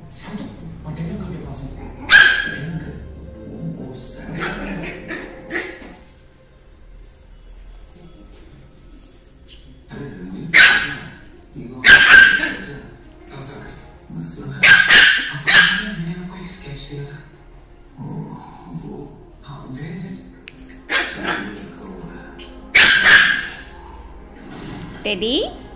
पटेलों के पास वो मैंने आपको एक स्केच दिया था वो हाँ वेयर इज इट टेडी